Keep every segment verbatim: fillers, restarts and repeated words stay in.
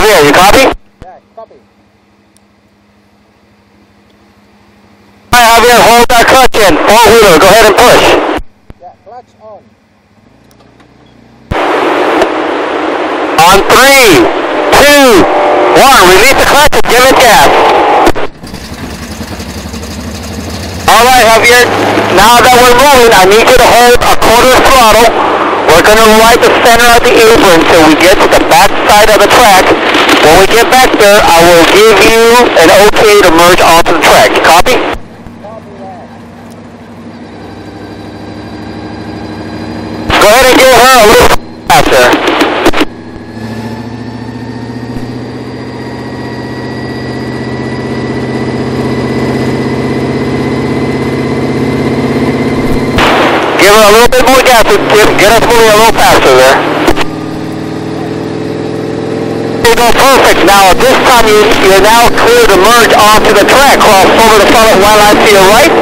Javier, you copy? Yeah, copy. Alright, Javier, hold that clutch in. Four-wheeler, go ahead and push. Yeah, clutch on. On three, two, one. Release the clutch and give it gas. Alright, Javier, now that we're moving, I need you to hold a quarter throttle. We're going to ride the center of the apron until we get to the back side of the track. When we get back there, I will give you an okay to merge onto the track. Copy? Copy that. Go ahead and give her a little faster. Give her a little bit more gas. Get, get us moving a little faster there. There you go, perfect. Now at this time you, you're now clear to merge onto the track. Cross over the solid white line to your right.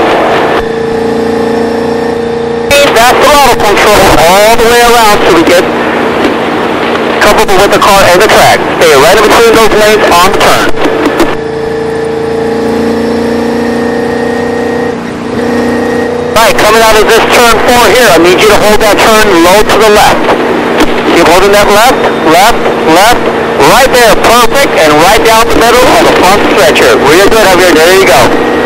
That throttle control all the way around so we get comfortable with the car and the track. Stay right in between those lanes on the turn. Alright, coming out of this turn four here, I need you to hold that turn low to the left. Keep holding that left, left, left, right there, perfect, and right down the middle of the front stretcher. Really good, Javier, there you go.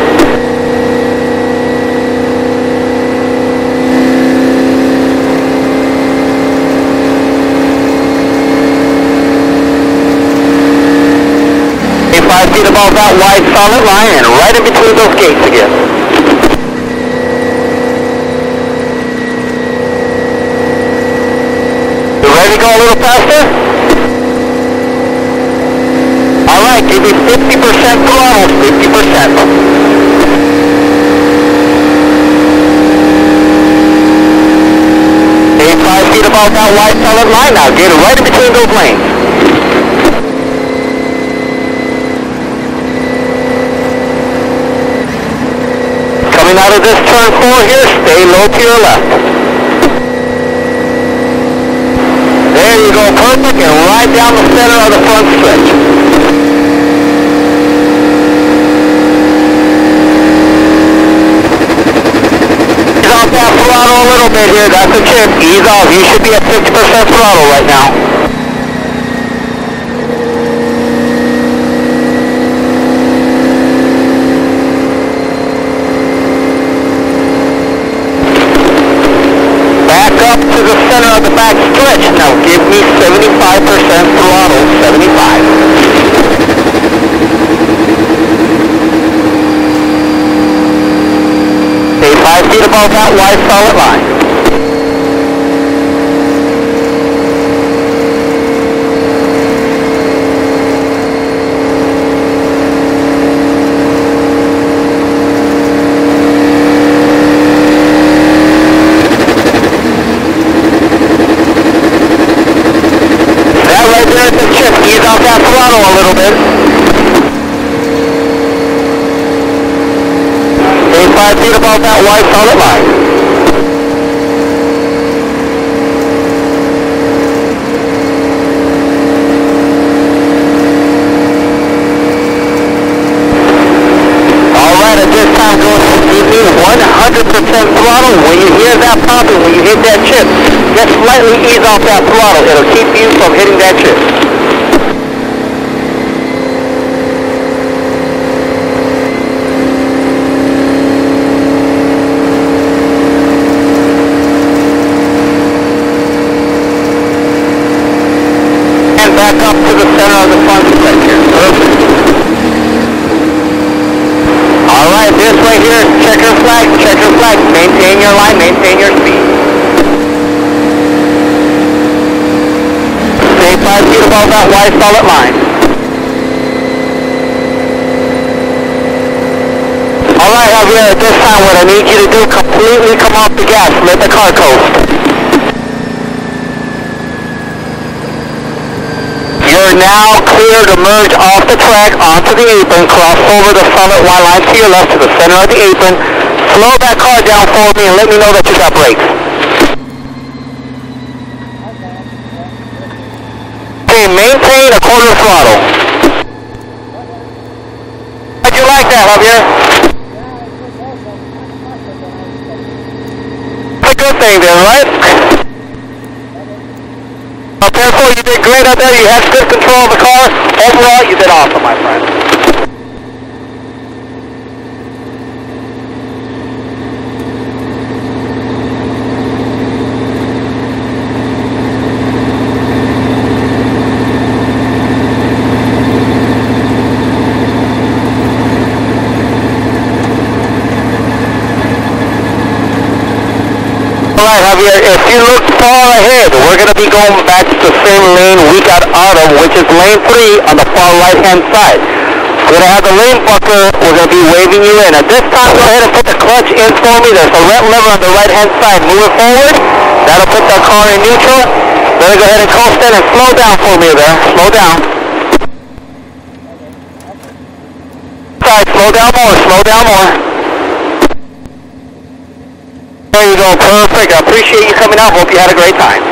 Five feet above that wide solid line and right in between those gates again. You ready to go a little faster? Alright, give me fifty percent throttle, fifty percent. Stay five feet above that wide solid line now. Get right in between those lanes. Coming out of this turn four here, stay low to your left. There you go, perfect, and right down the center of the front stretch. Ease off that throttle a little bit here, that's a chip. Ease off, you should be at fifty percent throttle right now. To the center of the back stretch. Now give me seventy-five percent throttle, seventy-five. Stay five feet above that wide solid line. Ease off that throttle a little bit. Stay five feet above that wide solid line. Alright, at this time go ahead and give me one hundred percent throttle. When you hear that popping, when you hit that chip, just slightly ease off that throttle. It'll keep you from hitting that chip. Back up to the center of the front stretch here. Perfect. Alright, this way here, checker flag, checker flag. Maintain your line, maintain your speed. Stay five feet above that wide solid line. Alright, Javier, at this time what I need you to do, completely come off the gas. Let the car coast. You're now clear to merge off the track onto the apron, cross over the solid white line to your left to the center of the apron. Slow that car down for me and let me know that you got brakes. Okay, Javier, maintain a quarter throttle. How'd you like that, Javier? That's a good thing then, right? Well, careful, you did great out there. You had good control of the car. Overall, you did awesome, my friend. Alright, Javier, if you look far ahead, we're going to be going back to the same lane we got out of, which is lane three on the far right-hand side. We're going to have the lane bucker, we're going to be waving you in. At this time, go ahead and put the clutch in for me. There's a red lever on the right-hand side. Move it forward. That'll put the car in neutral. Then go ahead and coast in and slow down for me there. Slow down. Side, slow down more, slow down more. There you go, perfect. I appreciate you coming out. Hope you had a great time.